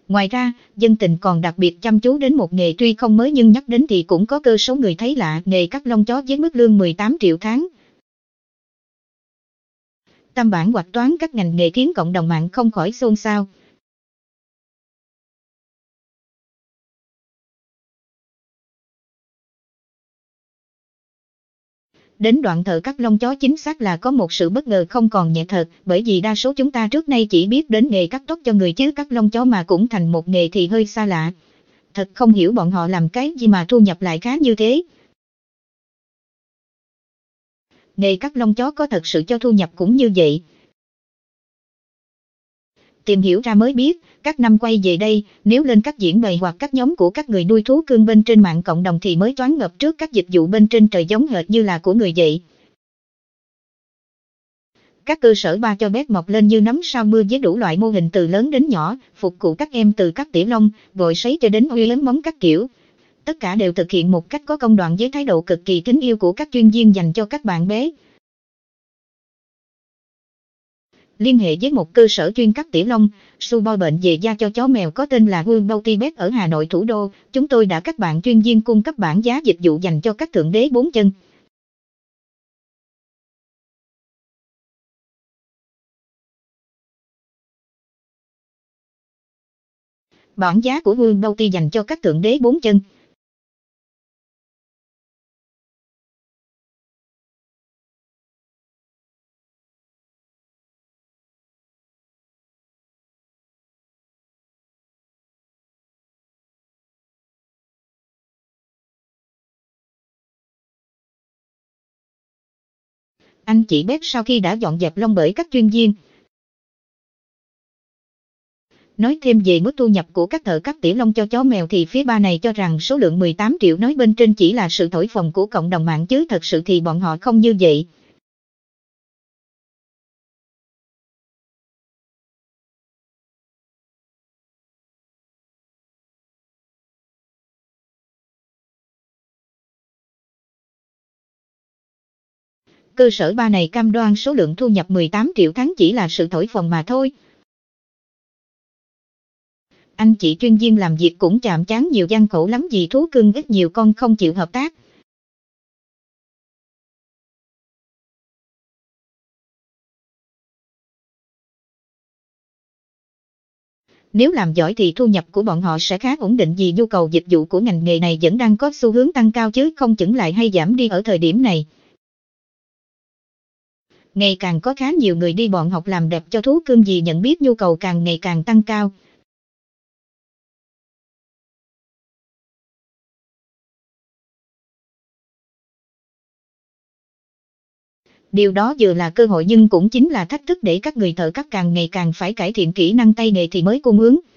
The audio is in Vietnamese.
Ngoài ra, dân tình còn đặc biệt chăm chú đến một nghề tuy không mới nhưng nhắc đến thì cũng có cơ số người thấy lạ, nghề cắt lông chó với mức lương 18 triệu tháng. Tam bản hoạch toán các ngành nghề khiến cộng đồng mạng không khỏi xôn xao. Đến đoạn thợ cắt lông chó chính xác là có một sự bất ngờ không còn nhẹ thật, bởi vì đa số chúng ta trước nay chỉ biết đến nghề cắt tóc cho người chứ cắt lông chó mà cũng thành một nghề thì hơi xa lạ. Thật không hiểu bọn họ làm cái gì mà thu nhập lại khá như thế. Nghề cắt lông chó có thật sự cho thu nhập cũng như vậy. Tìm hiểu ra mới biết, các năm quay về đây, nếu lên các diễn bày hoặc các nhóm của các người nuôi thú cưng bên trên mạng cộng đồng thì mới choáng ngợp trước các dịch vụ bên trên trời giống hệt như là của người vậy. Các cơ sở ba cho bé mọc lên như nấm sau mưa với đủ loại mô hình từ lớn đến nhỏ, phục vụ các em từ cắt tỉa lông, gội sấy cho đến uy ếm móng các kiểu. Tất cả đều thực hiện một cách có công đoạn với thái độ cực kỳ kính yêu của các chuyên viên dành cho các bạn bé. Liên hệ với một cơ sở chuyên cắt tỉa lông, Suboy bệnh về da cho chó mèo có tên là Will Beauty Pet ở Hà Nội thủ đô. Chúng tôi đã các bạn chuyên viên cung cấp bảng giá dịch vụ dành cho các thượng đế 4 chân. Bảng giá của Will Beauty dành cho các thượng đế 4 chân. Anh chị Beth sau khi đã dọn dẹp lông bởi các chuyên viên. Nói thêm về mức thu nhập của các thợ cắt tỉa lông cho chó mèo thì phía ba này cho rằng số lượng 18 triệu nói bên trên chỉ là sự thổi phồng của cộng đồng mạng chứ thật sự thì bọn họ không như vậy. Cơ sở ba này cam đoan số lượng thu nhập 18 triệu tháng chỉ là sự thổi phồng mà thôi. Anh chị chuyên viên làm việc cũng chạm trán nhiều gian khổ lắm vì thú cưng ít nhiều con không chịu hợp tác. Nếu làm giỏi thì thu nhập của bọn họ sẽ khá ổn định vì nhu cầu dịch vụ của ngành nghề này vẫn đang có xu hướng tăng cao chứ không chững lại hay giảm đi ở thời điểm này. Ngày càng có khá nhiều người đi bọn học làm đẹp cho thú cưng vì nhận biết nhu cầu càng ngày càng tăng cao. Điều đó vừa là cơ hội nhưng cũng chính là thách thức để các người thợ cắt càng ngày càng phải cải thiện kỹ năng tay nghề thì mới cung ứng.